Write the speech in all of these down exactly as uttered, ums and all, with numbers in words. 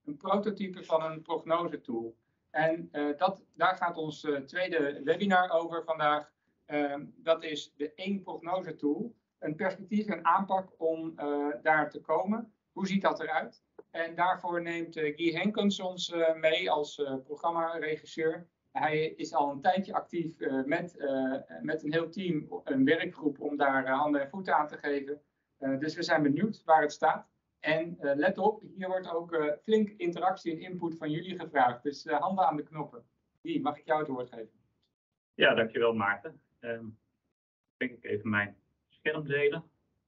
een prototype van een prognose-tool. En uh, dat, daar gaat ons uh, tweede webinar over vandaag. Uh, dat is de één prognose-tool. Een perspectief en aanpak om uh, daar te komen. Hoe ziet dat eruit? En daarvoor neemt uh, Guy Henkens ons uh, mee als uh, programmaregisseur. Hij is al een tijdje actief uh, met, uh, met een heel team, een werkgroep, om daar uh, handen en voeten aan te geven. Uh, dus we zijn benieuwd waar het staat. En uh, let op, hier wordt ook uh, flink interactie en input van jullie gevraagd. Dus uh, handen aan de knoppen. Guy, mag ik jou het woord geven? Ja, dankjewel Maarten. Um, denk ik even mijn scherm delen.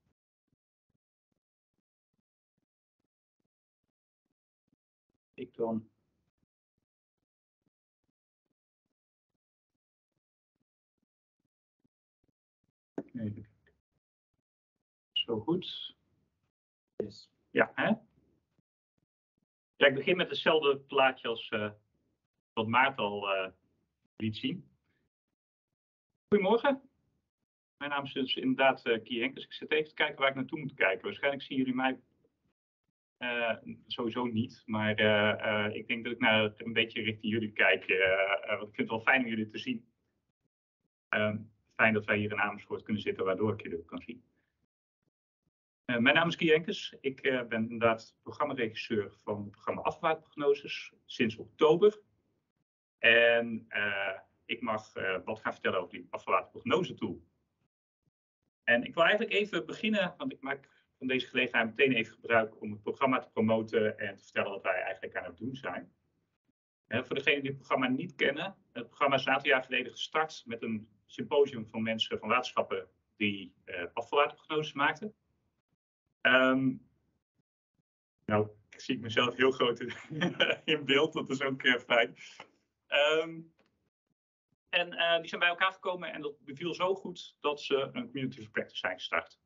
Ik dan. Even. Zo goed. Yes. Ja, hè? Ja, ik begin met hetzelfde plaatje als uh, wat Maarten al uh, liet zien. Goedemorgen. Mijn naam is dus inderdaad uh, Guy Henkens. Ik zit even te kijken waar ik naartoe moet kijken. Waarschijnlijk zien jullie mij uh, sowieso niet. Maar uh, uh, ik denk dat ik naar een beetje richting jullie kijk. Uh, uh, want ik vind het wel fijn om jullie te zien. Uh, fijn dat wij hier in Amersfoort kunnen zitten, waardoor ik jullie ook kan zien. Uh, mijn naam is Guy Henkens. Ik uh, ben inderdaad programmaregisseur van het programma Afvalwaterprognoses sinds oktober. En uh, ik mag uh, wat gaan vertellen over die afvalwaterprognose tool. En ik wil eigenlijk even beginnen, want ik maak van deze gelegenheid meteen even gebruik om het programma te promoten en te vertellen wat wij eigenlijk aan het doen zijn. Uh, voor degenen die het programma niet kennen, het programma is een aantal jaar geleden gestart met een symposium van mensen van waterschappen die uh, afvalwaterprognoses maakten. Um, nou, ik zie mezelf heel groot in, in beeld, dat is ook uh, fijn. Um, en uh, die zijn bij elkaar gekomen en dat beviel zo goed dat ze een community of practice zijn gestart.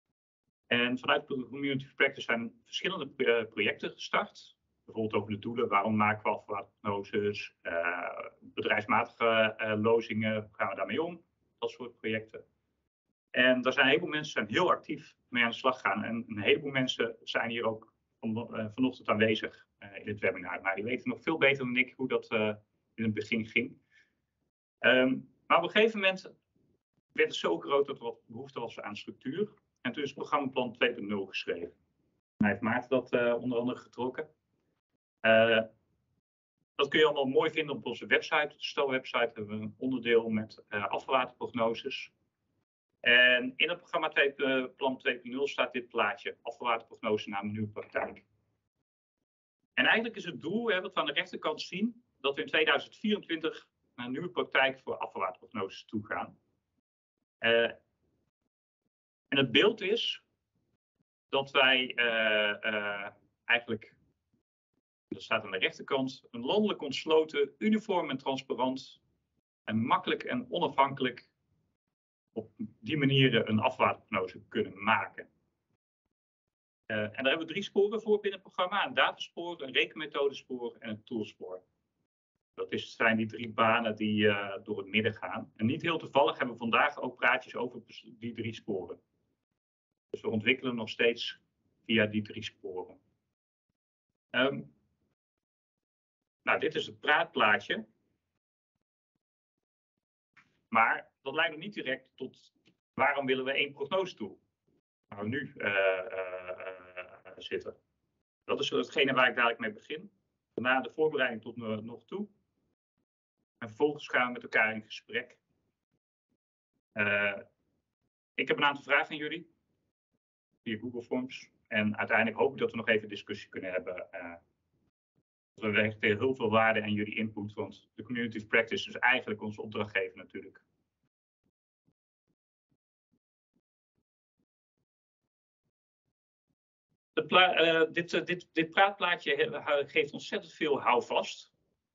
En vanuit de community of practice zijn verschillende uh, projecten gestart. Bijvoorbeeld over de doelen, waarom maken we afvalwaterprognoses, uh, bedrijfsmatige uh, lozingen, hoe gaan we daarmee om, dat soort projecten. En daar zijn een heleboel mensen zijn heel actief mee aan de slag gegaan. En een heleboel mensen zijn hier ook van, uh, vanochtend aanwezig uh, in het webinar. Maar die weten nog veel beter dan ik hoe dat uh, in het begin ging. Um, maar op een gegeven moment werd het zo groot dat er wat behoefte was aan structuur. En toen is het programmaplan twee punt nul geschreven. En hij heeft Maarten dat uh, onder andere getrokken. Uh, dat kun je allemaal mooi vinden op onze website. Op de Stel-website hebben we een onderdeel met uh, afvalwaterprognoses. En in het programma twee, uh, plan twee punt nul staat dit plaatje, afvalwaterprognose naar nieuwe praktijk. En eigenlijk is het doel, hè, wat we aan de rechterkant zien, dat we in tweeduizend vierentwintig naar een nieuwe praktijk voor afvalwaterprognoses toe gaan. Uh, en het beeld is dat wij uh, uh, eigenlijk, dat staat aan de rechterkant, een landelijk ontsloten, uniform en transparant en makkelijk en onafhankelijk op die manier een afvalwaterprognose kunnen maken. Uh, en daar hebben we drie sporen voor binnen het programma. Een dataspoor, een rekenmethodespoor en een toolspoor. Dat is, zijn die drie banen die uh, door het midden gaan. En niet heel toevallig hebben we vandaag ook praatjes over die drie sporen. Dus we ontwikkelen nog steeds via die drie sporen. Um, nou, dit is het praatplaatje. Maar dat leidt nog niet direct tot waarom willen we één prognose tool? Waar we nu uh, uh, uh, zitten. Dat is hetgene waar ik dadelijk mee begin. Daarna de voorbereiding tot uh, nog toe. En vervolgens gaan we met elkaar in gesprek. Uh, ik heb een aantal vragen aan jullie. Via Google Forms. En uiteindelijk hoop ik dat we nog even discussie kunnen hebben. Uh, we leggen heel veel waarde aan jullie input. Want de community of practice is eigenlijk onze opdrachtgever natuurlijk. Het uh, dit, uh, dit, dit praatplaatje geeft ontzettend veel houvast.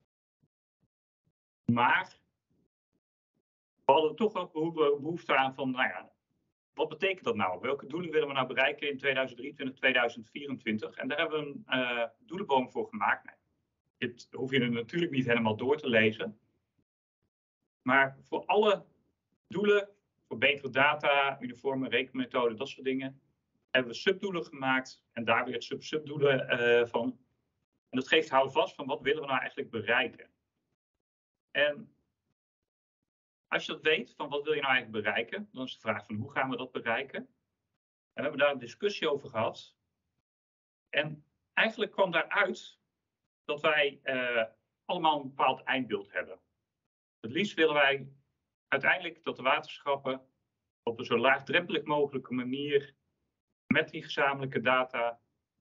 Maar we hadden toch ook behoefte aan van, nou ja, wat betekent dat nou? Welke doelen willen we nou bereiken in tweeduizend drieëntwintig, tweeduizend vierentwintig? En daar hebben we een uh, doelenboom voor gemaakt. Nee, dit hoef je er natuurlijk niet helemaal door te lezen. Maar voor alle doelen, voor betere data, uniforme rekenmethode, dat soort dingen, hebben we subdoelen gemaakt en daar weer sub-subdoelen uh, van. En dat geeft houvast van wat willen we nou eigenlijk bereiken. En als je dat weet, van wat wil je nou eigenlijk bereiken, dan is de vraag van hoe gaan we dat bereiken. En we hebben daar een discussie over gehad. En eigenlijk kwam daaruit dat wij uh, allemaal een bepaald eindbeeld hebben. Het liefst willen wij uiteindelijk dat de waterschappen op een zo laagdrempelig mogelijke manier met die gezamenlijke data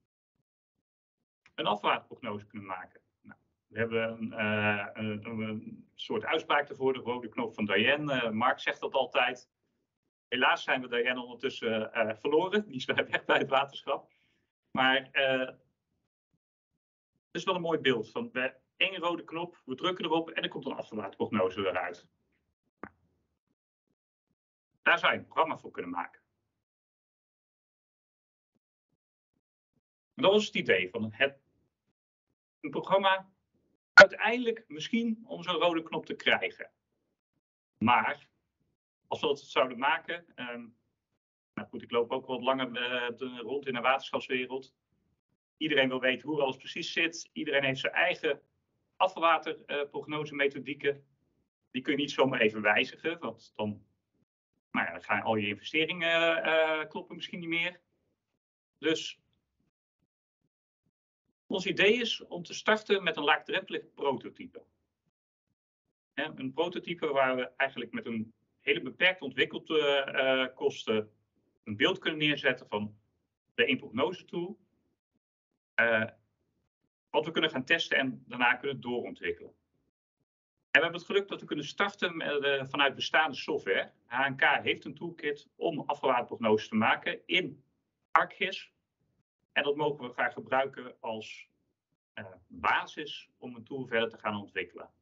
een afwaterprognose kunnen maken. Nou, we hebben een, uh, een, een soort uitspraak ervoor, de rode knop van Diane. Uh, Mark zegt dat altijd. Helaas zijn we Diane ondertussen uh, verloren. Die is weg bij het waterschap. Maar uh, het is wel een mooi beeld. Van we, één rode knop, we drukken erop en er komt een afwaterprognose eruit. Daar zou je een programma voor kunnen maken. En dat was het idee van het, een programma uiteindelijk misschien om zo'n rode knop te krijgen. Maar als we dat zouden maken, um, nou goed, ik loop ook wat langer uh, de, rond in de waterschapswereld. Iedereen wil weten hoe alles precies zit. Iedereen heeft zijn eigen afvalwaterprognosemethodieken. Uh, Die kun je niet zomaar even wijzigen, want dan, nou ja, dan gaan al je investeringen uh, kloppen misschien niet meer. Dus ons idee is om te starten met een laagdrempelig prototype. En een prototype waar we eigenlijk met een hele beperkte ontwikkelkosten uh, een beeld kunnen neerzetten van de één prognose tool. Uh, wat we kunnen gaan testen en daarna kunnen doorontwikkelen. En we hebben het geluk dat we kunnen starten met, uh, vanuit bestaande software. H N K heeft een toolkit om afvalwaterprognoses te maken in ArcGIS. En dat mogen we graag gebruiken als uh, basis om een tool verder te gaan ontwikkelen.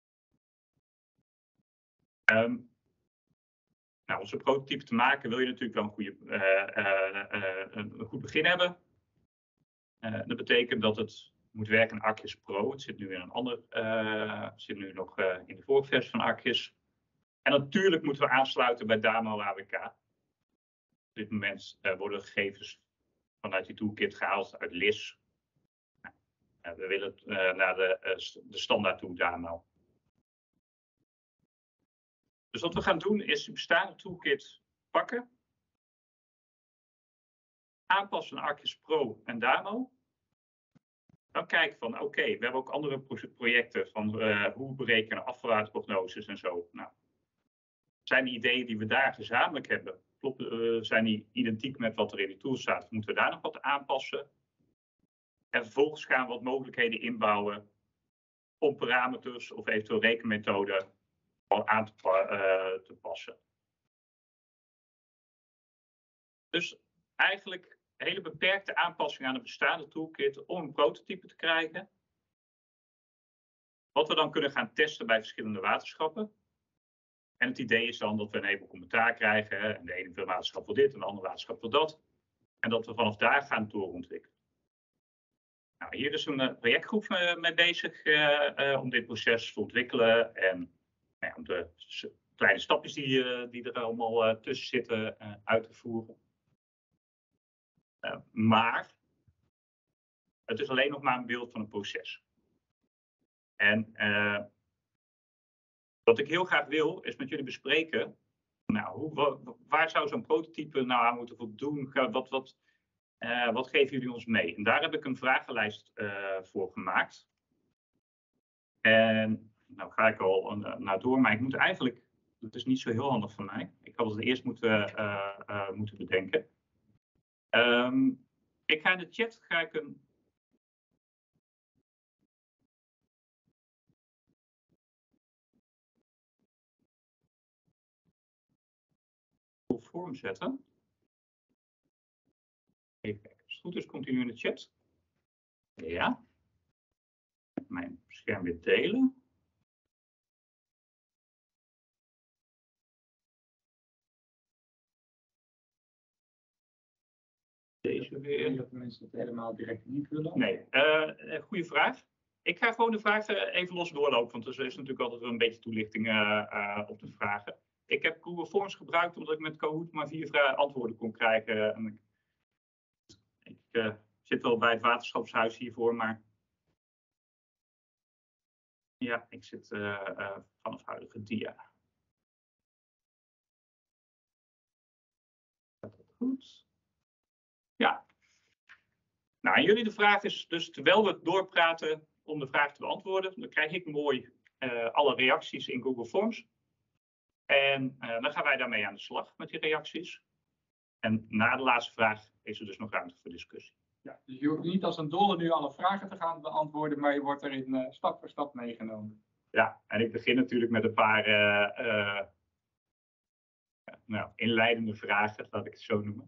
Um, nou, om zo'n prototype te maken wil je natuurlijk wel een, goede, uh, uh, uh, een goed begin hebben. Uh, dat betekent dat het moet werken in ArcGIS Pro. Het zit nu in een ander, uh, zit nu nog uh, in de vorige versie van ArcGIS. En natuurlijk moeten we aansluiten bij DAMO A W K. Op dit moment uh, worden gegevens vanuit die toolkit gehaald uit L I S. Nou, uh, we willen uh, naar de, uh, de standaard toe DAMO. Dus wat we gaan doen is de bestaande toolkit pakken. Aanpassen naar ArcGIS Pro en DAMO. Dan kijken van oké, okay, we hebben ook andere pro projecten van uh, hoe berekenen afvalwaterprognoses en zo. Nou, zijn die ideeën die we daar gezamenlijk hebben, kloppen, uh, zijn die identiek met wat er in die tool staat? Of moeten we daar nog wat aanpassen? En vervolgens gaan we wat mogelijkheden inbouwen om parameters of eventueel rekenmethoden aan te, uh, te passen. Dus eigenlijk hele beperkte aanpassingen aan de bestaande toolkit om een prototype te krijgen. Wat we dan kunnen gaan testen bij verschillende waterschappen. En het idee is dan dat we een heleboel commentaar krijgen. En de ene waterschap wil dit en de andere waterschap wil dat. En dat we vanaf daar gaan doorontwikkelen. Nou, hier is een uh, projectgroep uh, mee bezig uh, uh, om dit proces te ontwikkelen. En nou ja, om de kleine stapjes die, uh, die er allemaal uh, tussen zitten uh, uit te voeren. Uh, maar het is alleen nog maar een beeld van een proces. En uh, wat ik heel graag wil, is met jullie bespreken. Nou, hoe, waar, waar zou zo'n prototype nou aan moeten voldoen? Wat, wat, uh, wat geven jullie ons mee? En daar heb ik een vragenlijst uh, voor gemaakt. En nou ga ik al uh, naar door, maar ik moet eigenlijk, dat is niet zo heel handig van mij. Ik had het eerst moeten, uh, uh, moeten bedenken. Um, ik ga in de chat ga ik een vorm zetten. Even kijken. Als het goed is, komt hij nu in de chat. Ja. Mijn scherm weer delen. Deze weer. Dat mensen het helemaal direct niet willen? Nee, uh, goede vraag. Ik ga gewoon de vraag even los doorlopen, want er is natuurlijk altijd wel een beetje toelichting uh, uh, op de vragen. Ik heb Google Forms gebruikt omdat ik met Kahoot maar vier antwoorden kon krijgen. En ik ik uh, zit wel bij het waterschapshuis hiervoor, maar Ja, ik zit uh, uh, vanaf huidige dia. Gaat dat goed? Ja. Nou, aan jullie de vraag is dus, terwijl we doorpraten om de vraag te beantwoorden, dan krijg ik mooi uh, alle reacties in Google Forms. En uh, dan gaan wij daarmee aan de slag met die reacties. En na de laatste vraag is er dus nog ruimte voor discussie. Ja, dus je hoeft niet als een dolle nu alle vragen te gaan beantwoorden, maar je wordt erin uh, stap voor stap meegenomen. Ja, en ik begin natuurlijk met een paar uh, uh, nou, inleidende vragen, laat ik het zo noemen.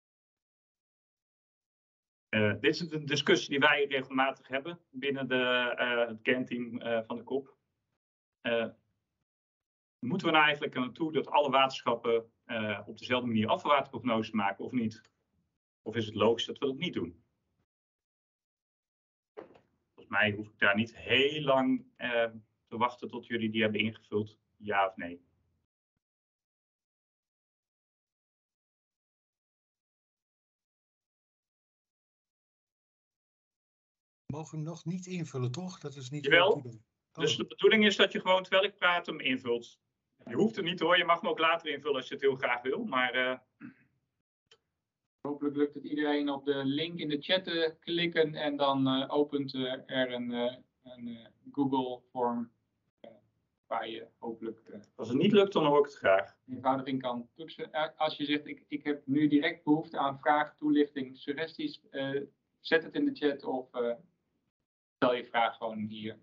Uh, dit is een discussie die wij regelmatig hebben binnen de, uh, het kernteam uh, van de K O P. Uh, moeten we nou eigenlijk naartoe dat alle waterschappen uh, op dezelfde manier afvalwaterprognoses maken of niet? Of is het logisch dat we dat niet doen? Volgens mij hoef ik daar niet heel lang uh, te wachten tot jullie die hebben ingevuld, ja of nee. Mogen we nog niet invullen, toch? Dat is niet. Jawel. Oh. Dus de bedoeling is dat je gewoon, terwijl ik praat, hem invult. Je hoeft het niet hoor, je mag hem ook later invullen als je het heel graag wil, maar... Uh... Hopelijk lukt het iedereen op de link in de chat te klikken en dan uh, opent uh, er een, uh, een uh, Google vorm uh, waar je hopelijk... Uh, als het niet lukt, dan hoor ik het graag. Eenvoudig in kan toetsen. Uh, als je zegt, ik, ik heb nu direct behoefte aan vragen, toelichting, suggesties, uh, zet het in de chat of uh, stel je vraag gewoon hier.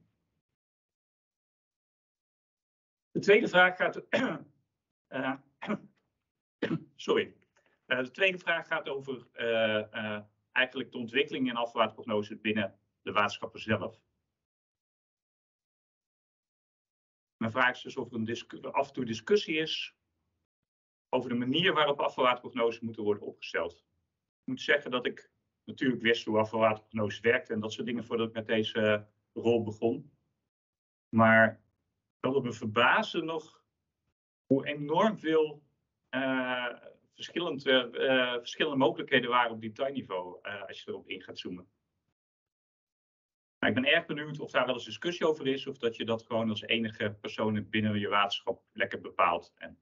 De tweede vraag gaat... uh, sorry. Uh, de tweede vraag gaat over uh, uh, eigenlijk de ontwikkeling in afvalwaterprognose binnen de waterschappen zelf. Mijn vraag is dus of er een af en toe discussie is over de manier waarop afvalwaterprognoses moeten worden opgesteld. Ik moet zeggen dat ik natuurlijk wist hoe afvalwaterprognoses werkte en dat soort dingen voordat ik met deze uh, rol begon. Maar dat het me verbaasde nog hoe enorm veel uh, verschillende, uh, verschillende mogelijkheden waren op detailniveau uh, als je erop in gaat zoomen. Maar ik ben erg benieuwd of daar wel eens discussie over is of dat je dat gewoon als enige persoon binnen je waterschap lekker bepaalt. En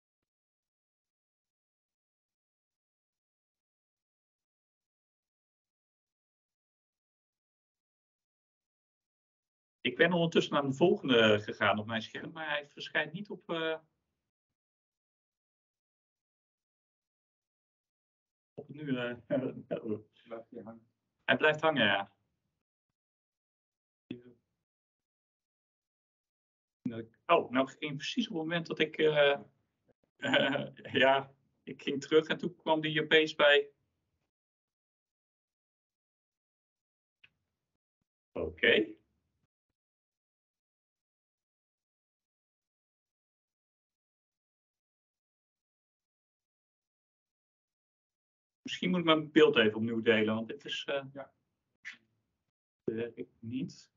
ik ben ondertussen naar de volgende gegaan op mijn scherm, maar hij verschijnt niet op... Uh... op nu. Uh... Blijft hij hangen? Hij blijft hangen, ja. Oh, nou ging precies op het moment dat ik... Uh... Uh, ja, ik ging terug en toen kwam die opeens bij... Oké. Okay. Misschien moet ik mijn beeld even opnieuw delen, want dit is... Uh, ja. Dat werkt niet.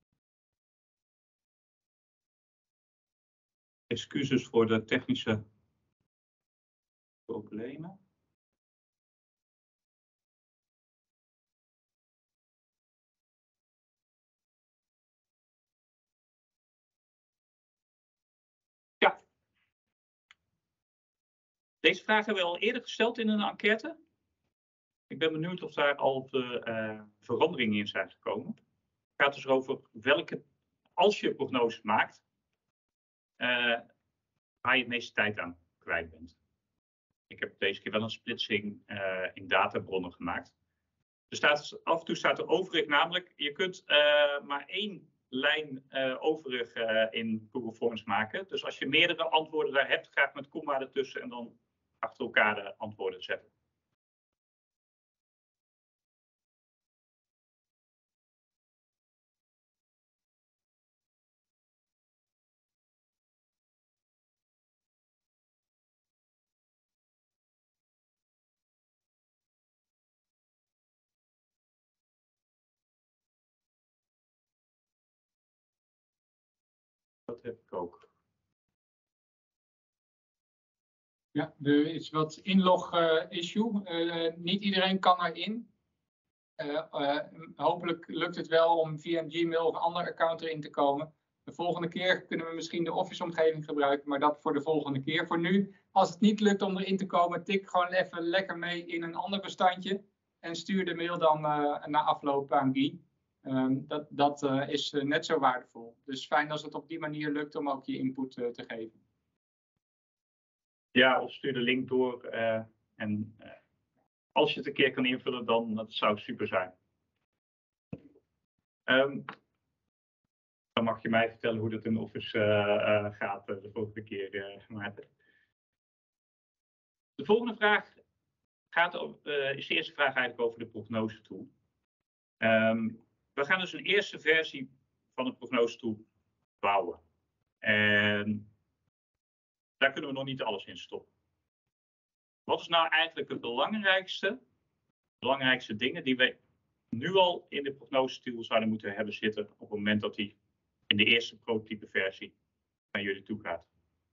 Excuses voor de technische problemen. Ja. Deze vraag hebben we al eerder gesteld in een enquête. Ik ben benieuwd of daar al de, uh, veranderingen in zijn gekomen. Het gaat dus over welke, als je prognoses maakt, uh, waar je het meeste tijd aan kwijt bent. Ik heb deze keer wel een splitsing uh, in databronnen gemaakt. Er staat, af en toe staat er overig, namelijk je kunt uh, maar één lijn uh, overig uh, in Google Forms maken. Dus als je meerdere antwoorden daar hebt, graag met komma ertussen en dan achter elkaar de antwoorden zetten. Dat heb ik ook. Ja, er is wat inlog uh, issue. Uh, niet iedereen kan erin. Uh, uh, hopelijk lukt het wel om via een Gmail of een ander account erin te komen. De volgende keer kunnen we misschien de Office-omgeving gebruiken, maar dat voor de volgende keer. Voor nu, als het niet lukt om erin te komen, tik gewoon even lekker mee in een ander bestandje. En stuur de mail dan uh, na afloop aan Guy. Um, dat dat uh, is uh, net zo waardevol. Dus fijn als het op die manier lukt om ook je input uh, te geven. Ja, of stuur de link door. Uh, en uh, als je het een keer kan invullen, dan dat zou super zijn. Um, dan mag je mij vertellen hoe dat in Office uh, uh, gaat uh, de volgende keer, uh, Maarten. De volgende vraag gaat over, uh, is de eerste vraag eigenlijk over de prognose tool. Um, we gaan dus een eerste versie van de prognose tool bouwen. En daar kunnen we nog niet alles in stoppen. Wat is nou eigenlijk het belangrijkste, belangrijkste dingen die we nu al in de prognose tool zouden moeten hebben zitten op het moment dat die in de eerste prototype versie naar jullie toe gaat?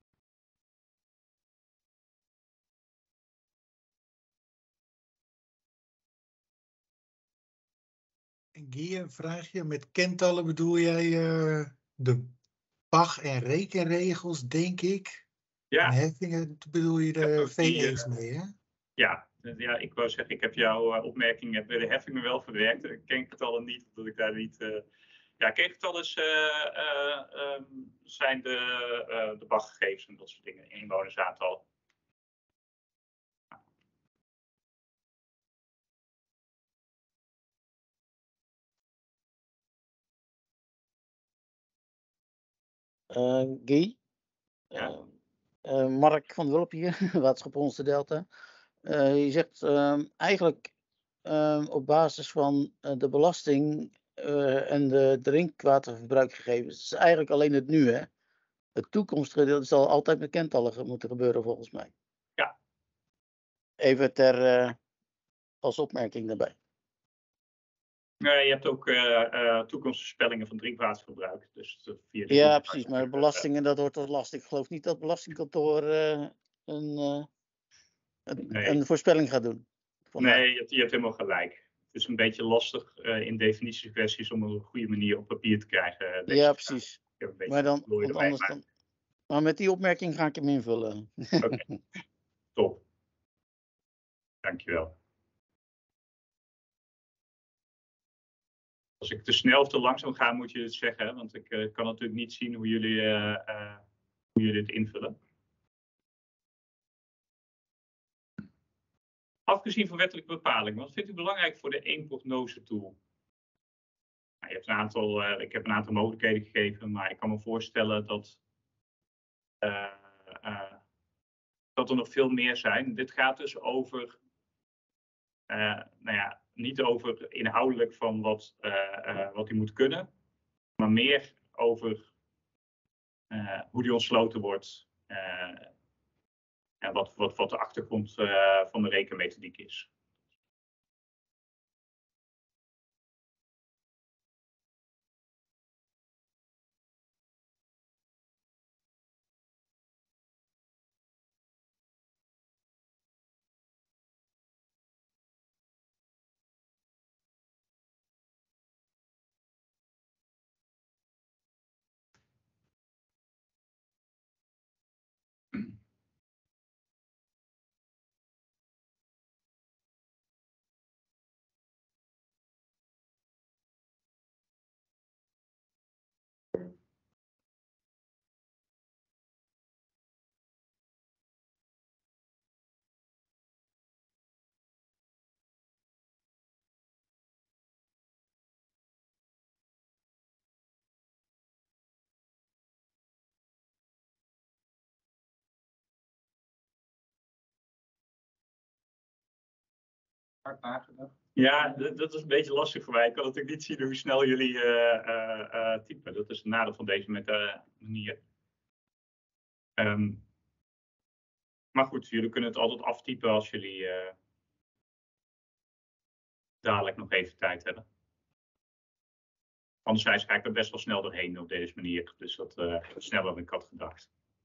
Guy, een vraagje. Met kentallen bedoel jij uh, de P A G- en rekenregels, denk ik? Ja. En heffingen bedoel je de V E's uh, mee, hè? Ja, ja, ik wou zeggen, ik heb jouw uh, opmerking bij de heffingen wel verwerkt. Ik ken getallen niet, omdat ik daar niet... Uh... Ja, kengetallen uh, uh, um, zijn de, uh, de B A G-gegevens en dat soort dingen, inwonersaantal. Uh, Guy? Ja. Uh, uh, Mark van der Wulp hier, Waterschap Hondsde Delta. Uh, je zegt uh, eigenlijk uh, op basis van uh, de belasting uh, en de drinkwaterverbruikgegevens. Het is eigenlijk alleen het nu, hè? Het toekomstgedeelte zal altijd met kentallen moeten gebeuren, volgens mij. Ja. Even ter, uh, als opmerking daarbij. Uh, je hebt ook uh, uh, toekomstvoorspellingen van drinkwaterverbruik. Dus via de ja, precies. Maar belastingen, dat wordt wat lastig. Ik geloof niet dat het belastingkantoor uh, een, uh, een, nee. een voorspelling gaat doen. Vandaag. Nee, je hebt, je hebt helemaal gelijk. Het is een beetje lastig uh, in definitiekwesties om op een goede manier op papier te krijgen. Deze ja, precies. Maar, dan, want anders dan, maar met die opmerking ga ik hem invullen. Oké, okay. Top. Dankjewel. Als ik te snel of te langzaam ga, moet je het zeggen. Hè? Want ik uh, kan natuurlijk niet zien hoe jullie, uh, uh, hoe jullie het invullen. Afgezien van wettelijke bepalingen, wat vindt u belangrijk voor de één prognose tool? Nou, je hebt een aantal, uh, ik heb een aantal mogelijkheden gegeven, maar ik kan me voorstellen dat, uh, uh, dat er nog veel meer zijn. Dit gaat dus over, uh, nou ja, niet over inhoudelijk van wat, uh, uh, wat u moet kunnen, maar meer over uh, hoe die ontsloten wordt uh, en wat, wat, wat de achtergrond uh, van de rekenmethodiek is. Hard nagedacht. Ja, dat, dat is een beetje lastig voor mij. Ik kan natuurlijk niet zien hoe snel jullie uh, uh, uh, typen. Dat is het nadeel van deze met, uh, manier. Um, maar goed, jullie kunnen het altijd aftypen als jullie uh, dadelijk nog even tijd hebben. Anderzijds ga ik er best wel snel doorheen op deze manier. Dus dat uh, sneller dan ik had gedacht.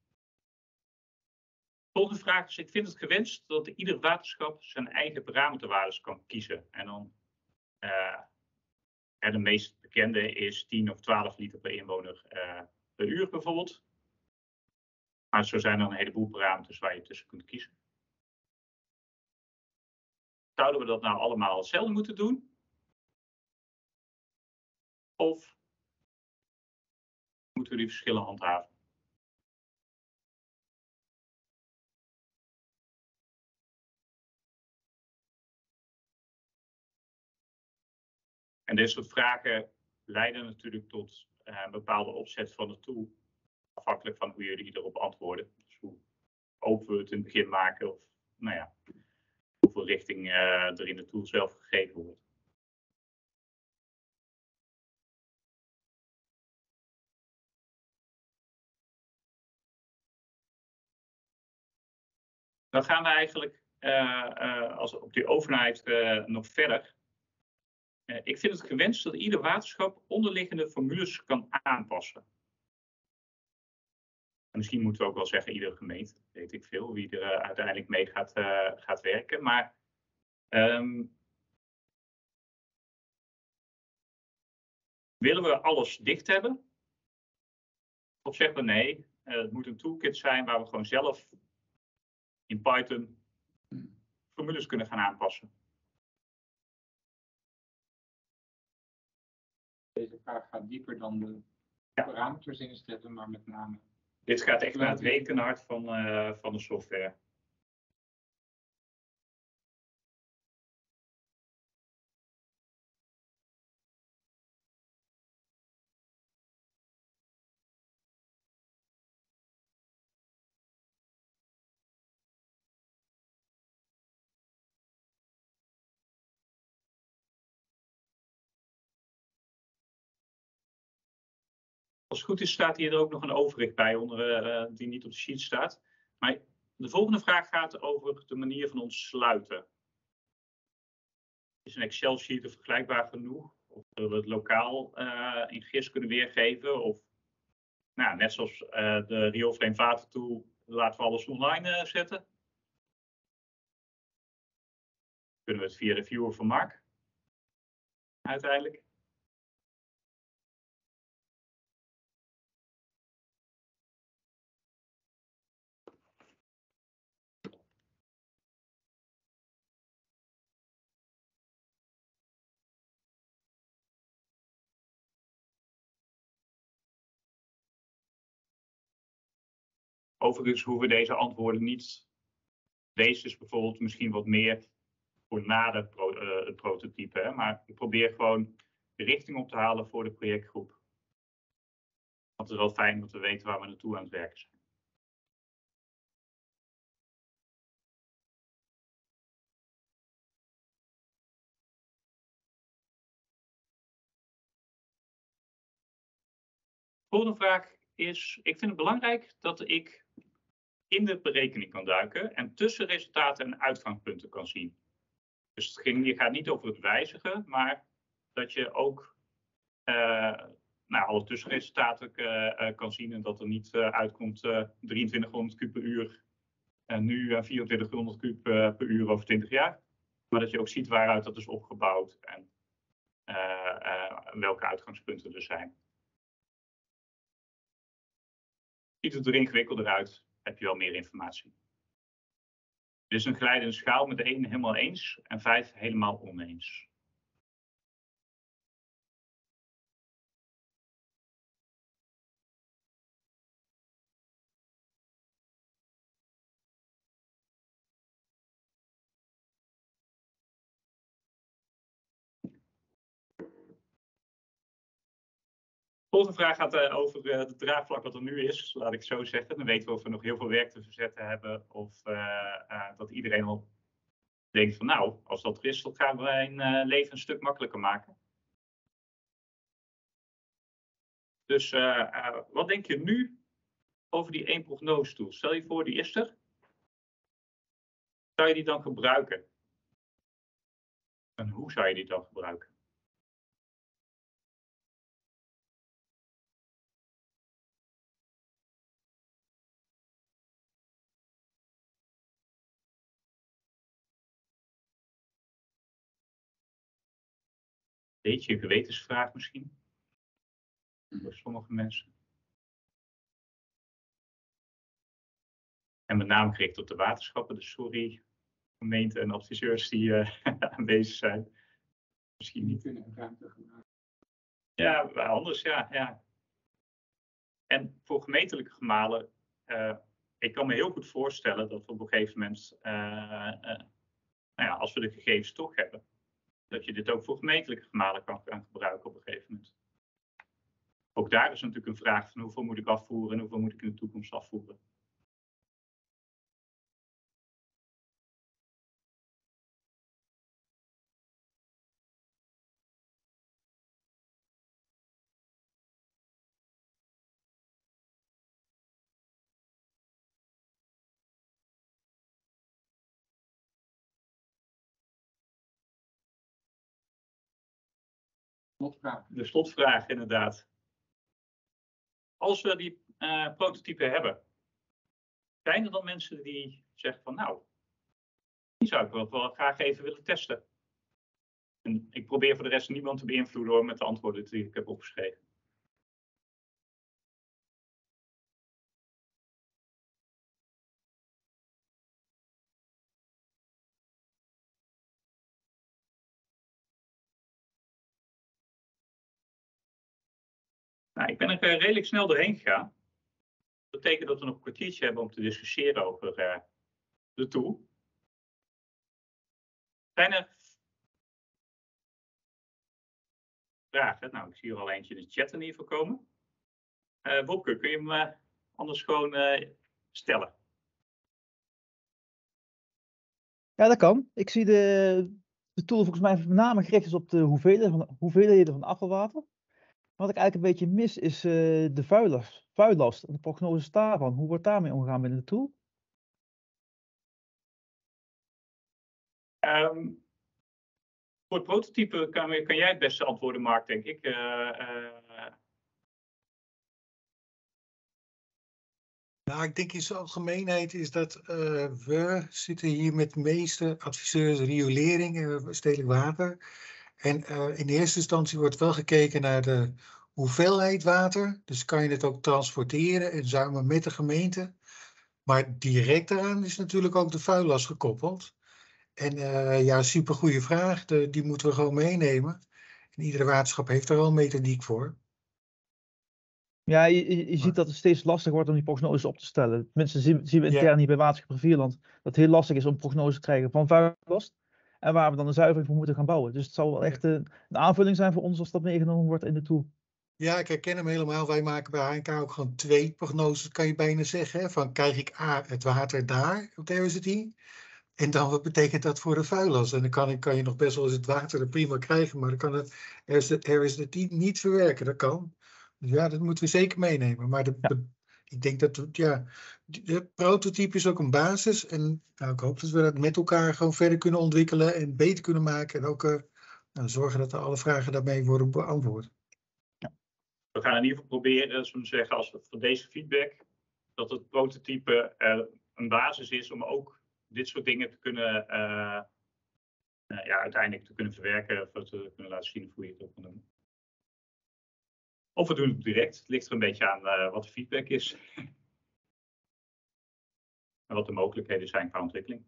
Volgende vraag is, ik vind het gewenst dat ieder waterschap zijn eigen parameterwaardes kan kiezen. En dan, uh, de meest bekende is tien of twaalf liter per inwoner uh, per uur bijvoorbeeld. Maar zo zijn er een heleboel parameters waar je tussen kunt kiezen. Zouden we dat nou allemaal hetzelfde moeten doen? Of moeten we die verschillen handhaven? En dit soort vragen leiden natuurlijk tot uh, een bepaalde opzet van de tool. Afhankelijk van hoe jullie erop antwoorden. Dus hoe open we het in het begin maken of nou ja, hoeveel richting uh, er in de tool zelf gegeven wordt. Dan gaan we eigenlijk uh, uh, als op die overheid uh, nog verder. Uh, ik vind het gewenst dat ieder waterschap onderliggende formules kan aanpassen. En misschien moeten we ook wel zeggen iedere gemeente, weet ik veel, wie er uh, uiteindelijk mee gaat, uh, gaat werken. Maar um, willen we alles dicht hebben? Of zeggen we nee, uh, het moet een toolkit zijn waar we gewoon zelf in Python formules kunnen gaan aanpassen? Deze vraag gaat dieper dan de ja. parameters instellen, maar met name... Dit gaat echt naar het rekenhard van, uh, van de software. Als het goed is staat hier ook nog een overzicht bij onder, uh, die niet op de sheet staat. Maar de volgende vraag gaat over de manier van ontsluiten. Is een Excel sheet er vergelijkbaar genoeg? Of willen we het lokaal uh, in G I S kunnen weergeven? Of nou, net zoals uh, de rioolframe watertool laten we alles online uh, zetten? Kunnen we het via de viewer van Mark? Uiteindelijk. Overigens hoeven deze antwoorden niet. Deze is bijvoorbeeld misschien wat meer voor na de pro, uh, het prototype. Hè? Maar ik probeer gewoon de richting op te halen voor de projectgroep. Want het is wel fijn dat we weten waar we naartoe aan het werken zijn. De volgende vraag is, ik vind het belangrijk dat ik in de berekening kan duiken en tussen resultaten en uitgangspunten kan zien. Dus het ging, je gaat niet over het wijzigen, maar dat je ook uh, nou, alle tussenresultaten uh, uh, kan zien en dat er niet uh, uitkomt uh, drieëntwintighonderd kuub per uur en nu uh, vierentwintighonderd kuub uh, per uur over twintig jaar. Maar dat je ook ziet waaruit dat is opgebouwd en uh, uh, welke uitgangspunten er zijn. Ziet het er ingewikkelder uit, heb je wel meer informatie. Dit is een glijdende schaal met één helemaal eens en vijf helemaal oneens. De volgende vraag gaat uh, over uh, het draagvlak wat er nu is, laat ik zo zeggen. Dan weten we of we nog heel veel werk te verzetten hebben of uh, uh, dat iedereen al denkt van nou, als dat er is, dan gaan we mijn uh, leven een stuk makkelijker maken. Dus uh, uh, wat denk je nu over die één prognose tool? Stel je voor, die is er. Zou je die dan gebruiken? En hoe zou je die dan gebruiken? Beetje een gewetensvraag misschien. Voor sommige mensen. En met name gericht op de waterschappen, dus sorry, gemeenten en adviseurs die uh, aanwezig zijn. Misschien niet. Kunnen ruimte gebruiken. Ja, anders, ja, ja. En voor gemeentelijke gemalen, uh, ik kan me heel goed voorstellen dat we op een gegeven moment, uh, uh, nou ja, als we de gegevens toch hebben, dat je dit ook voor gemeentelijke gemalen kan gaan gebruiken op een gegeven moment. Ook daar is natuurlijk een vraag van hoeveel moet ik afvoeren en hoeveel moet ik in de toekomst afvoeren. Slotvraag. De slotvraag inderdaad. Als we die uh, prototypen hebben, zijn er dan mensen die zeggen van nou, die zou ik wel, wel graag even willen testen. En ik probeer voor de rest niemand te beïnvloeden hoor, met de antwoorden die ik heb opgeschreven. Nou, ik ben er uh, redelijk snel doorheen gegaan. Dat betekent dat we nog een kwartiertje hebben om te discussiëren over uh, de tool. Zijn er vragen? Nou, ik zie er al eentje in de chat in ieder geval komen. Uh, Wopke, kun je hem uh, anders gewoon uh, stellen? Ja, dat kan. Ik zie de, de tool volgens mij met name gericht is op de hoeveelheden van, hoeveelheden van afvalwater. Wat ik eigenlijk een beetje mis is uh, de vuilers, vuillast en de prognoses daarvan. Hoe wordt daarmee omgegaan binnen de tool? Um, voor het prototype kan, kan jij het beste antwoorden, Mark, denk ik. Uh, uh... Nou, ik denk in zijn algemeenheid is dat uh, we zitten hier met de meeste adviseurs riolering en stedelijk water. En uh, in eerste instantie wordt wel gekeken naar de hoeveelheid water. Dus kan je het ook transporteren en samen met de gemeente. Maar direct daaraan is natuurlijk ook de vuillast gekoppeld. En uh, ja, supergoeie vraag. De, die moeten we gewoon meenemen. En iedere waterschap heeft er wel een methodiek voor. Ja, je, je, je ziet dat het steeds lastiger wordt om die prognoses op te stellen. Mensen zien, zien we intern Ja. hier bij Waterschap Rivierland dat het heel lastig is om prognoses te krijgen van vuillast. En waar we dan een zuivering voor moeten gaan bouwen. Dus het zal wel echt een, een aanvulling zijn voor ons als dat meegenomen wordt in de tool. Ja, ik herken hem helemaal. Wij maken bij H N K ook gewoon twee prognoses, kan je bijna zeggen. Hè? Van krijg ik A, het water daar op de R S D? En dan wat betekent dat voor de vuillast? En dan kan, ik, kan je nog best wel eens het water er prima krijgen, maar dan kan het R S D niet verwerken. Dat kan. Dus ja, dat moeten we zeker meenemen. Maar de, Ja. de, ik denk dat, ja, de prototype is ook een basis. En nou, ik hoop dat we dat met elkaar gewoon verder kunnen ontwikkelen en beter kunnen maken. En ook uh, nou, zorgen dat er alle vragen daarmee worden beantwoord. We gaan in ieder geval proberen, zullen we zeggen, als we van deze feedback, dat het prototype uh, een basis is om ook dit soort dingen te kunnen, uh, uh, ja, uiteindelijk te kunnen verwerken, of te kunnen laten zien hoe je het ook kan doen. Of we doen het direct. Het ligt er een beetje aan uh, wat de feedback is. En wat de mogelijkheden zijn qua ontwikkeling.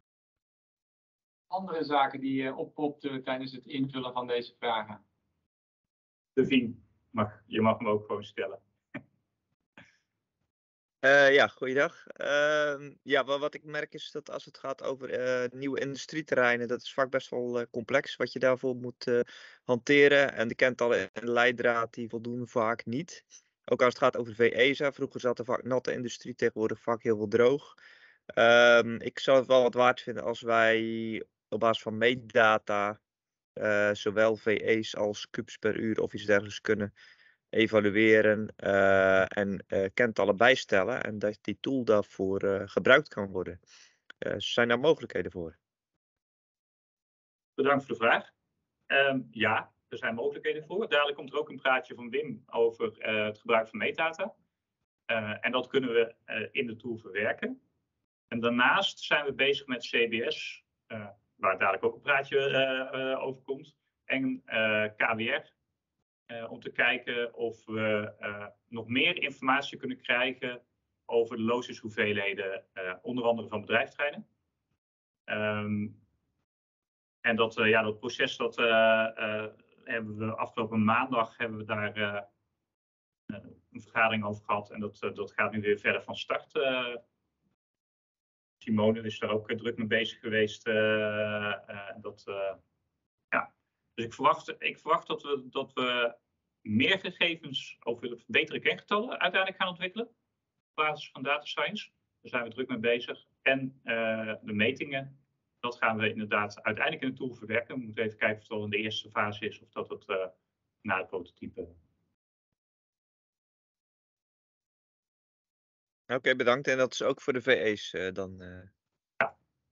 Andere zaken die uh, oppopten tijdens het invullen van deze vragen. Devien, mag, je mag hem ook gewoon stellen. Uh, ja, goeiedag. Uh, ja, wat ik merk is dat als het gaat over uh, nieuwe industrieterreinen, dat is vaak best wel uh, complex wat je daarvoor moet uh, hanteren. En de kentallen en de leidraad die voldoen vaak niet. Ook als het gaat over V E S A, vroeger zat er vaak natte industrie, tegenwoordig vaak heel veel droog. Uh, ik zou het wel wat waard vinden als wij op basis van meetdata uh, zowel V E's als kubus per uur of iets dergelijks kunnen evalueren uh, en uh, kentallen bijstellen en dat die tool daarvoor uh, gebruikt kan worden. Uh, zijn daar mogelijkheden voor? Bedankt voor de vraag. Um, ja, er zijn mogelijkheden voor. Dadelijk komt er ook een praatje van Wim over uh, het gebruik van meetdata. Uh, en dat kunnen we uh, in de tool verwerken. En daarnaast zijn we bezig met C B S, uh, waar dadelijk ook een praatje uh, uh, over komt, en uh, K W R. Uh, om te kijken of we uh, nog meer informatie kunnen krijgen over de loosjeshoeveelheden, uh, onder andere van bedrijfsterreinen. Um, en dat, uh, ja, dat proces dat uh, uh, hebben we afgelopen maandag hebben we daar uh, uh, een vergadering over gehad. En dat, uh, dat gaat nu weer verder van start. Uh, Simone is daar ook uh, druk mee bezig geweest. Uh, uh, dat, uh, ja. Dus ik verwacht, ik verwacht dat, we, dat we meer gegevens over de betere kengetallen uiteindelijk gaan ontwikkelen. Op basis van data science. Daar zijn we druk mee bezig. En uh, de metingen. Dat gaan we inderdaad uiteindelijk in de tool verwerken. We moeten even kijken of het al in de eerste fase is of dat het uh, na het prototype. Oké, okay, bedankt. En dat is ook voor de V E's uh, dan? Uh... Ja.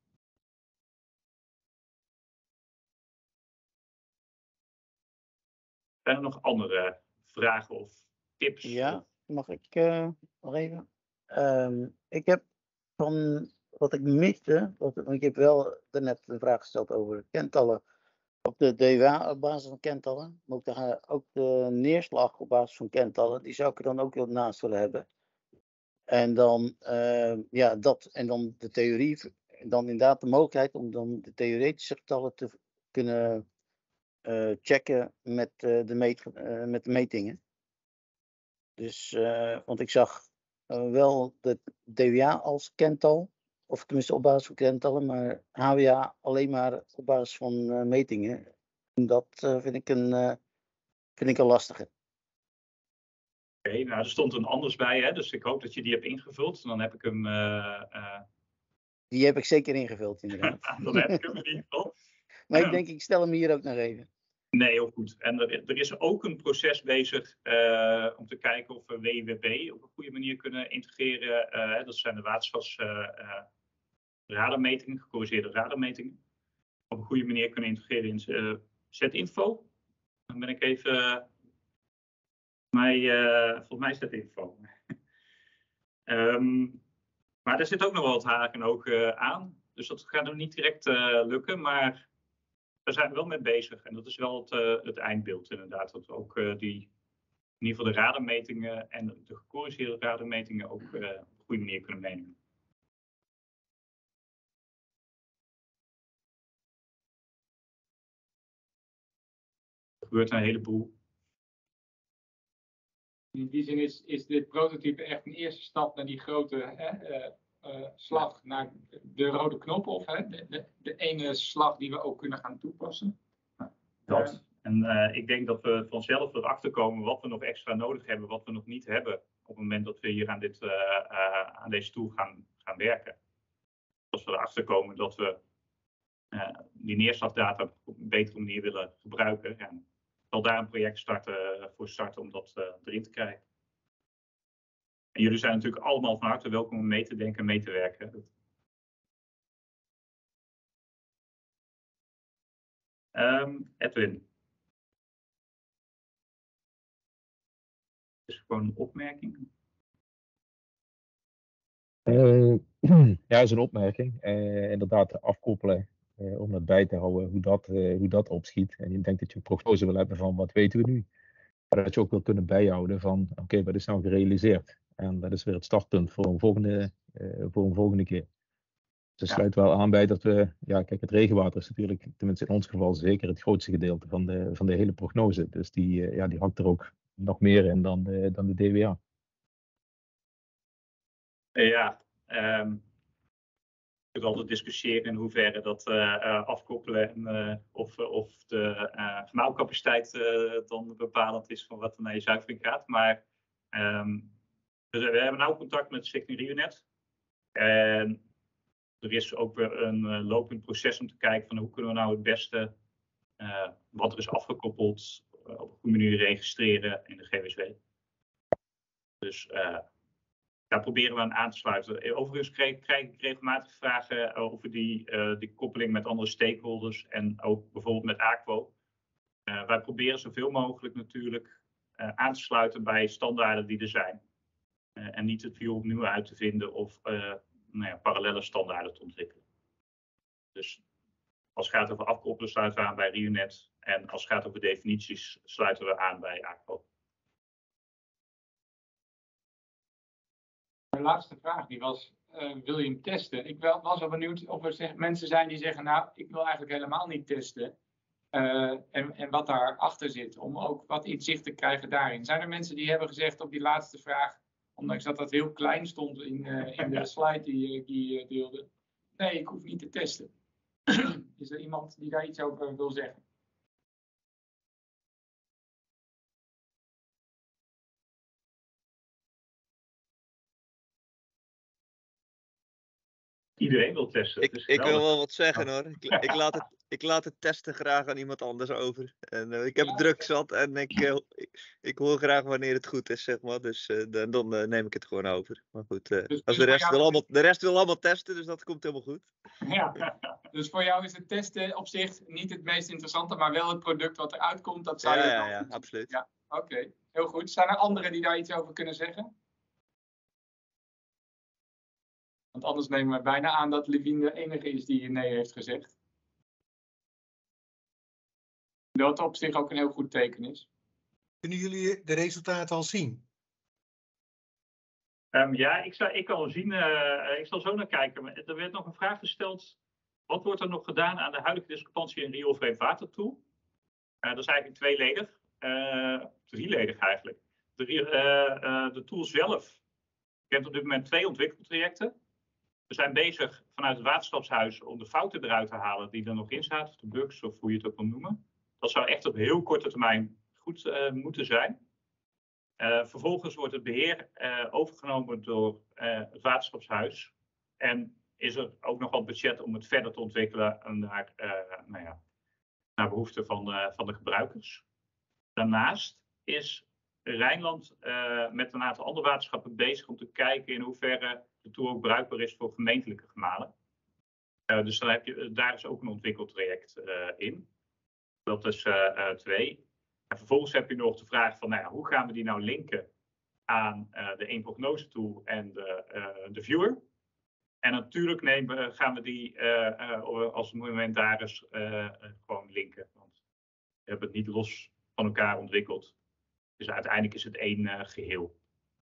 Zijn er nog andere vragen of tips? Ja, of... mag ik uh, nog even? Um, ik heb van wat ik miste, wat, ik heb wel daarnet een vraag gesteld over kentallen op de D W A op basis van kentallen, maar ook de, ook de neerslag op basis van kentallen, die zou ik er dan ook wel naast willen hebben. En dan, uh, ja, dat en dan de theorie, dan inderdaad de mogelijkheid om dan de theoretische getallen te kunnen uh, checken met, uh, de meet, uh, met de metingen. Dus, uh, want ik zag uh, wel de D W A als kental, of tenminste op basis van kentallen, maar H W A alleen maar op basis van uh, metingen. En dat uh, vind ik een, uh, vind ik een lastige. Oké, okay, nou er stond een anders bij, hè? Dus ik hoop dat je die hebt ingevuld. Dan heb ik hem... Uh, uh... Die heb ik zeker ingevuld, inderdaad. Dan heb ik hem in ieder geval. Maar ik denk, ik stel hem hier ook nog even. Nee, heel goed. En er, er is ook een proces bezig uh, om te kijken of we W I W B op een goede manier kunnen integreren. Uh, dat zijn de waterschapsradarmetingen, uh, gecorrigeerde radarmetingen. Op een goede manier kunnen integreren in uh, Z-info. Dan ben ik even... Uh, mij, uh, volgens mij is dat info. um, maar er zit ook nog wel wat haken en ogen uh, aan. Dus dat gaat nog niet direct uh, lukken, maar... Daar zijn we wel mee bezig en dat is wel het, uh, het eindbeeld inderdaad. Dat we ook uh, die, in ieder geval de radarmetingen en de gecorrigeerde radarmetingen ook uh, op een goede manier kunnen meenemen. Er gebeurt een heleboel. In die zin is, is dit prototype echt een eerste stap naar die grote hè, uh, uh, slag naar de rode knop. Of hè, de, de, de ene slag die we ook kunnen gaan toepassen. Dat. Uh, en uh, ik denk dat we vanzelf erachter komen wat we nog extra nodig hebben, wat we nog niet hebben. Op het moment dat we hier aan, dit, uh, uh, aan deze tool gaan, gaan werken. Als we erachter komen dat we uh, die neerslagdata op een betere manier willen gebruiken. Ja, ik zal daar een project starten, uh, voor starten om dat uh, erin te krijgen. En jullie zijn natuurlijk allemaal van harte welkom om mee te denken en mee te werken. Um, Edwin. Is gewoon een opmerking? Uh, ja, is een opmerking. Uh, inderdaad, afkoppelen uh, om het bij te houden hoe dat, uh, hoe dat opschiet. En je denkt dat je een prognose wil hebben van wat weten we nu. Maar dat je ook wil kunnen bijhouden van oké, okay, wat is nou gerealiseerd? En dat is weer het startpunt voor een volgende, uh, voor een volgende keer. Dus het sluit wel aan bij dat we, ja kijk, het regenwater is natuurlijk, tenminste in ons geval zeker het grootste gedeelte van de, van de hele prognose. Dus die, uh, ja, die hakt er ook nog meer in dan de, dan de D W A. Ja, um, je kunt altijd discussiëren in hoeverre dat uh, uh, afkoppelen en uh, of, of de uh, gemouwcapaciteit uh, dan bepalend is van wat er naar je zuivering gaat. Maar um, we, we hebben nou contact met Stichting RioNet. En er is ook weer een uh, lopend proces om te kijken van hoe kunnen we nou het beste uh, wat er is afgekoppeld uh, op een goede manier registreren in de G W S W. Dus uh, daar proberen we aan aan te sluiten. Overigens krijg, krijg ik regelmatig vragen over die, uh, die koppeling met andere stakeholders en ook bijvoorbeeld met Aquo. Uh, wij proberen zoveel mogelijk natuurlijk uh, aan te sluiten bij standaarden die er zijn. Uh, en niet het wiel opnieuw uit te vinden of uh, nou ja, parallele standaarden te ontwikkelen. Dus als het gaat over afkoppelen sluiten we aan bij RioNet en als het gaat over definities sluiten we aan bij Aquo. De laatste vraag die was, uh, wil je hem testen? Ik wel, was wel benieuwd of er zeg, mensen zijn die zeggen, nou, ik wil eigenlijk helemaal niet testen. Uh, en, en wat daarachter zit, om ook wat inzicht te krijgen daarin. Zijn er mensen die hebben gezegd op die laatste vraag, ondanks dat dat heel klein stond in, uh, in de slide die, die je deelde, nee, ik hoef niet te testen. Is er iemand die daar iets over wil zeggen? Iedereen wil testen. Ik, ik wil wel wat zeggen hoor. Ik, ik, laat het, ik laat het testen graag aan iemand anders over. En, uh, ik heb het druk zat en ik, uh, ik, ik hoor graag wanneer het goed is, zeg maar. Dus uh, dan, dan uh, neem ik het gewoon over. Maar goed, uh, dus, als dus de, rest jou... wil allemaal, de rest wil allemaal testen, dus dat komt helemaal goed. Ja, dus voor jou is het testen op zich niet het meest interessante, maar wel het product wat eruit komt, dat zou ja, je ja, wel ja, goed. absoluut. Ja, oké, okay. Heel goed. Zijn er anderen die daar iets over kunnen zeggen? Want anders nemen we bijna aan dat Levine de enige is die nee heeft gezegd. Dat op zich ook een heel goed teken is. Kunnen jullie de resultaten al zien? Um, ja, ik, zou, ik kan wel zien, uh, ik zal zo naar kijken. Maar er werd nog een vraag gesteld. Wat wordt er nog gedaan aan de huidige discrepantie in rioolvreemd watertool? Uh, dat is eigenlijk tweeledig. Uh, drieledig eigenlijk. De, uh, uh, de tool zelf kent op dit moment twee ontwikkeltrajecten. We zijn bezig vanuit het waterschapshuis om de fouten eruit te halen die er nog in zaten. Of de bugs, of hoe je het ook wil noemen. Dat zou echt op heel korte termijn goed uh, moeten zijn. Uh, vervolgens wordt het beheer uh, overgenomen door uh, het waterschapshuis. En is er ook nog wat budget om het verder te ontwikkelen naar, uh, nou ja, naar behoefte van, uh, van de gebruikers. Daarnaast is Rijnland uh, met een aantal andere waterschappen bezig om te kijken in hoeverre de tool ook bruikbaar is voor gemeentelijke gemalen. Uh, dus dan heb je, daar is ook een ontwikkeltraject uh, in. Dat is uh, uh, twee. En vervolgens heb je nog de vraag van, nou ja, hoe gaan we die nou linken aan uh, de één prognose tool en de, uh, de viewer. En natuurlijk nemen, gaan we die uh, uh, als het moment daar is uh, gewoon linken. Want we hebben het niet los van elkaar ontwikkeld. Dus uiteindelijk is het één uh, geheel.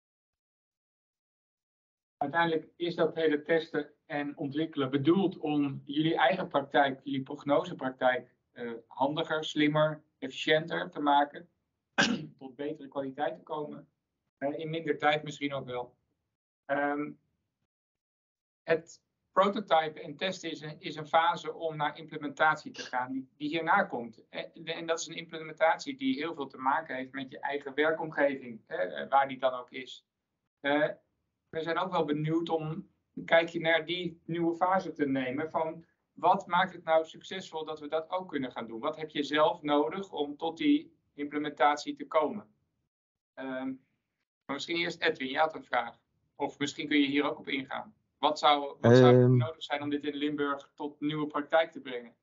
Uiteindelijk is dat hele testen en ontwikkelen bedoeld om jullie eigen praktijk, jullie prognosepraktijk uh, handiger, slimmer, efficiënter te maken. Tot betere kwaliteit te komen. Uh, in minder tijd misschien ook wel. Um, het prototypen en testen is een, is een fase om naar implementatie te gaan die, die hierna komt. En, en dat is een implementatie die heel veel te maken heeft met je eigen werkomgeving, hè, waar die dan ook is. Uh, we zijn ook wel benieuwd om een kijkje naar die nieuwe fase te nemen van wat maakt het nou succesvol dat we dat ook kunnen gaan doen? Wat heb je zelf nodig om tot die implementatie te komen? Um, maar misschien eerst Edwin, je had een vraag. Of misschien kun je hier ook op ingaan. Wat zou, wat zou Um, nodig zijn om dit in Limburg tot nieuwe praktijk te brengen?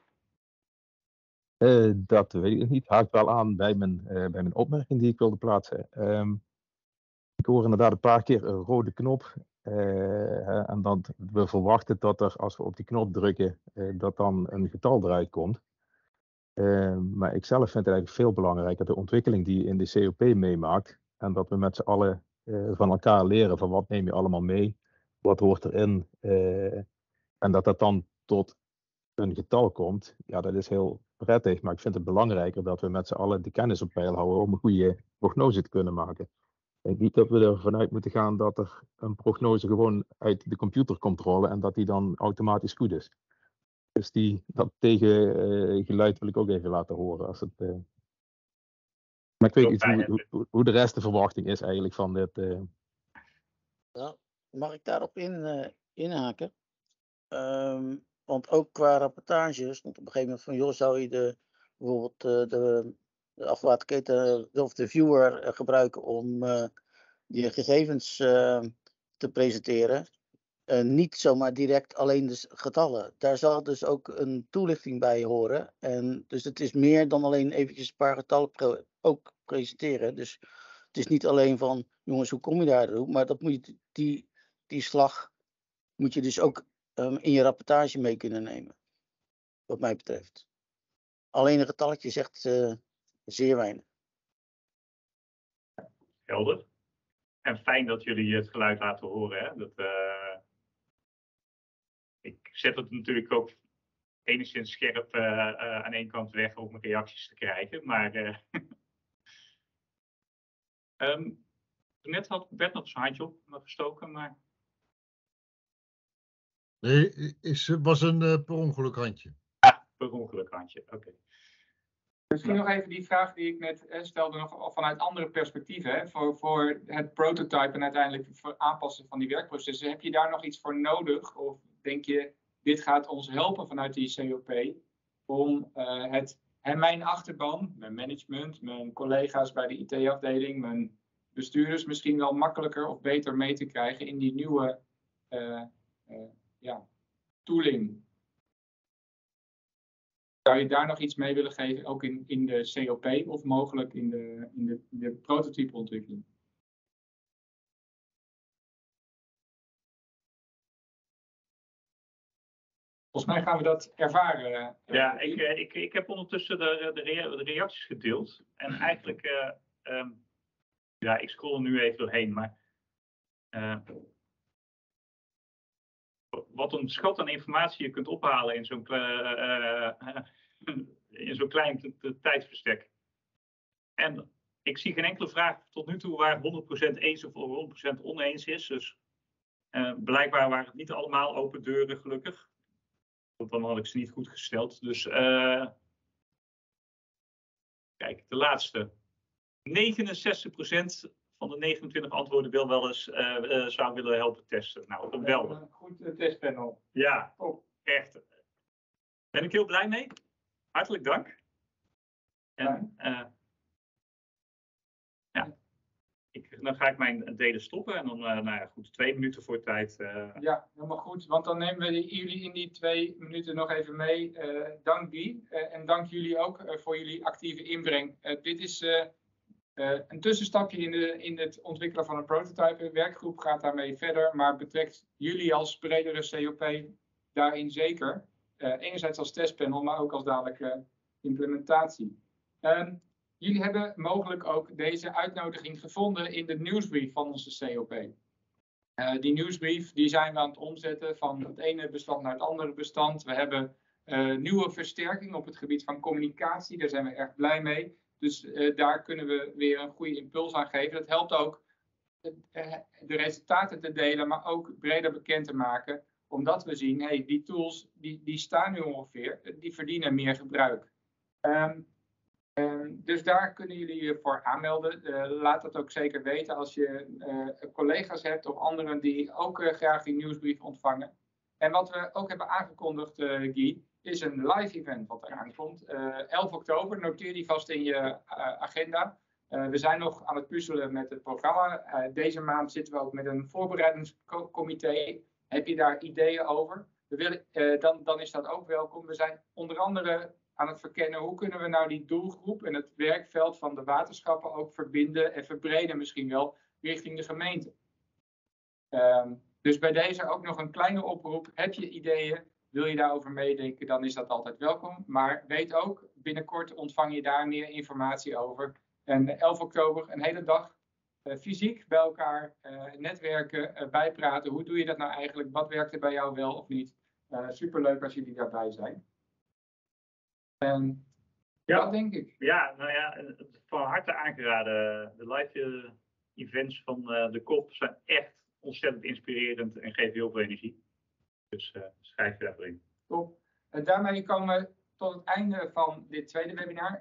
Uh, dat weet ik niet. Haakt wel aan bij mijn, uh, bij mijn opmerking die ik wilde plaatsen. Um, ik hoor inderdaad een paar keer een rode knop. Uh, en dat we verwachten dat er, als we op die knop drukken, uh, dat dan een getal eruit komt. Uh, maar ik zelf vind het eigenlijk veel belangrijker de ontwikkeling die je in de C O P meemaakt. En dat we met z'n allen uh, van elkaar leren van wat neem je allemaal mee, wat hoort erin. Uh, en dat dat dan tot een getal komt, ja, dat is heel prettig. Maar ik vind het belangrijker dat we met z'n allen de kennis op peil houden om een goede prognose te kunnen maken. Ik denk niet dat we ervan uit moeten gaan dat er een prognose gewoon uit de computer komt rollen en dat die dan automatisch goed is. Dus die, dat tegengeluid uh, wil ik ook even laten horen. Als het, uh... Maar ik weet niet hoe, hoe, hoe de rest de verwachting is eigenlijk van dit. Uh... Ja, mag ik daarop in, uh, inhaken? Um, want ook qua rapportage stond op een gegeven moment van, joh, zou je de, bijvoorbeeld uh, de, de afwaterketen of de viewer uh, gebruiken om uh, die gegevens uh, te presenteren? Uh, niet zomaar direct alleen de getallen. Daar zal dus ook een toelichting bij horen. En dus het is meer dan alleen eventjes een paar getallen pre- ook presenteren. Dus het is niet alleen van, jongens, hoe kom je daar toe? Maar dat moet je, die, die slag moet je dus ook um, in je rapportage mee kunnen nemen. Wat mij betreft. Alleen een getalletje zegt uh, zeer weinig. Helder. En fijn dat jullie het geluid laten horen. Hè? Dat, uh, ik zet het natuurlijk ook enigszins scherp uh, uh, aan één kant weg om reacties te krijgen. Maar uh, um, net had Bert nog zijn handje op gestoken. Maar... Nee, het was een uh, per ongeluk handje. Ja, per ongeluk handje, oké. Okay. Misschien nog even die vraag die ik net eh, stelde, nog vanuit andere perspectieven. Hè? Voor, voor het prototype en uiteindelijk voor aanpassen van die werkprocessen. Heb je daar nog iets voor nodig? Of denk je, dit gaat ons helpen vanuit die C O P om uh, het, en mijn achterban, mijn management, mijn collega's bij de I T-afdeling, mijn bestuurders misschien wel makkelijker of beter mee te krijgen in die nieuwe uh, uh, ja, tooling? Zou je daar nog iets mee willen geven, ook in, in de C O P of mogelijk in de, in de, de prototypeontwikkeling? Volgens mij gaan we dat ervaren. Ja, ik, ik, ik heb ondertussen de, de, rea de reacties gedeeld. En eigenlijk, uh, um, ja, ik scroll er nu even doorheen, maar uh, wat een schat aan informatie je kunt ophalen in zo'n uh, uh, in zo'n klein tijdsbestek. En ik zie geen enkele vraag tot nu toe waar honderd procent eens of honderd procent oneens is. Dus uh, blijkbaar waren het niet allemaal open deuren, gelukkig. Want dan had ik ze niet goed gesteld. Dus uh, kijk, de laatste. negenenzestig procent van de negenentwintig antwoorden wil wel eens uh, uh, zou willen helpen testen. Nou, geweldig. Goed uh, testpanel. Ja, oh, echt. Ben ik heel blij mee. Hartelijk dank. En uh, ja, ik, dan ga ik mijn delen stoppen en dan, uh, nou ja, goed, twee minuten voor tijd. Uh... Ja, helemaal goed, want dan nemen we die, jullie in die twee minuten nog even mee. Uh, dank Guy uh, en dank jullie ook uh, voor jullie actieve inbreng. Uh, dit is uh, uh, een tussenstapje in, de, in het ontwikkelen van een prototype. De werkgroep gaat daarmee verder, maar betrekt jullie als bredere C O P daarin zeker. Uh, enerzijds als testpanel, maar ook als dadelijke implementatie. Um, jullie hebben mogelijk ook deze uitnodiging gevonden in de nieuwsbrief van onze C O P. Uh, die nieuwsbrief die zijn we aan het omzetten van het ene bestand naar het andere bestand. We hebben uh, nieuwe versterking op het gebied van communicatie, daar zijn we erg blij mee. Dus uh, daar kunnen we weer een goede impuls aan geven. Dat helpt ook uh, de resultaten te delen, maar ook breder bekend te maken. Omdat we zien, hey, die tools die, die staan nu ongeveer, die verdienen meer gebruik. Um, um, dus daar kunnen jullie je voor aanmelden. Uh, laat dat ook zeker weten als je uh, collega's hebt of anderen die ook uh, graag die nieuwsbrief ontvangen. En wat we ook hebben aangekondigd, uh, Guy, is een live event wat eraan komt. Uh, elf oktober, noteer die vast in je uh, agenda. Uh, we zijn nog aan het puzzelen met het programma. Uh, deze maand zitten we ook met een voorbereidingscomité. Heb je daar ideeën over? We willen, uh, dan, dan is dat ook welkom. We zijn onder andere aan het verkennen hoe kunnen we nou die doelgroep en het werkveld van de waterschappen ook verbinden en verbreden misschien wel richting de gemeente. Um, dus bij deze ook nog een kleine oproep. Heb je ideeën? Wil je daarover meedenken? Dan is dat altijd welkom. Maar weet ook, binnenkort ontvang je daar meer informatie over. En elf oktober, een hele dag. Uh, fysiek bij elkaar uh, netwerken, uh, bijpraten. Hoe doe je dat nou eigenlijk? Wat werkt er bij jou wel of niet? Uh, superleuk als jullie daarbij zijn. En ja, dat denk ik. Ja, nou ja, van harte aangeraden. De live uh, events van uh, de kop zijn echt ontzettend inspirerend en geven heel veel energie. Dus uh, schrijf je daarvoor in. Top. Uh, daarmee komen we tot het einde van dit tweede webinar.